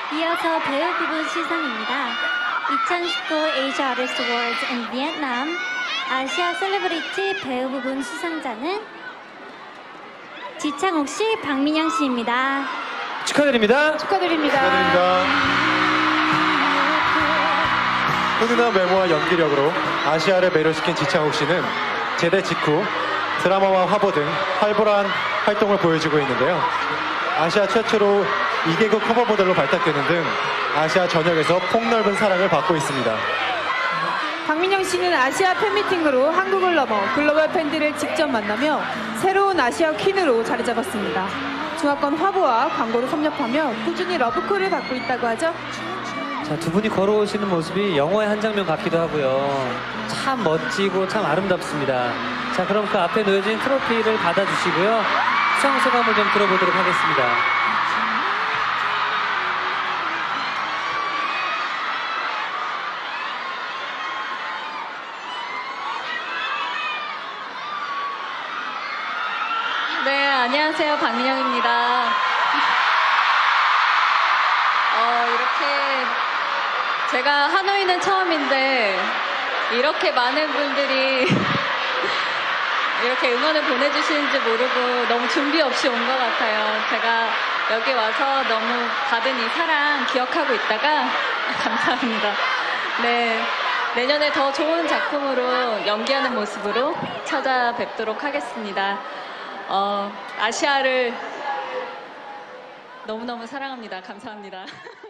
이어서 배우 부분 시상입니다. 2019 Asia Artist Awards in Vietnam 아시아 셀레브리티 배우 부분 수상자는 지창욱 씨, 박민영 씨입니다. 축하드립니다. 축하드립니다. 축하드립니다. 훈훈한 외모와 연기력으로 아시아를 매료시킨 지창욱 씨는 제대 직후 드라마와 화보 등 활발한 활동을 보여주고 있는데요. 아시아 최초로 2개국 커버 모델로 발탁되는 등 아시아 전역에서 폭넓은 사랑을 받고 있습니다. 박민영 씨는 아시아 팬미팅으로 한국을 넘어 글로벌 팬들을 직접 만나며 새로운 아시아 퀸으로 자리 잡았습니다. 중화권 화보와 광고로 섭렵하며 꾸준히 러브콜을 받고 있다고 하죠. 자, 두 분이 걸어오시는 모습이 영화의 한 장면 같기도 하고요. 참 멋지고 참 아름답습니다. 자, 그럼 그 앞에 놓여진 트로피를 받아주시고요. 수상 소감을 좀 들어보도록 하겠습니다. 네, 안녕하세요. 박민영입니다. 이렇게 제가 하노이는 처음인데 이렇게 많은 분들이 이렇게 응원을 보내주시는지 모르고 너무 준비 없이 온 것 같아요. 제가 여기 와서 너무 받은 이 사랑 기억하고 있다가 감사합니다. 네, 내년에 더 좋은 작품으로 연기하는 모습으로 찾아뵙도록 하겠습니다. 아시아를 너무너무 사랑합니다. 감사합니다.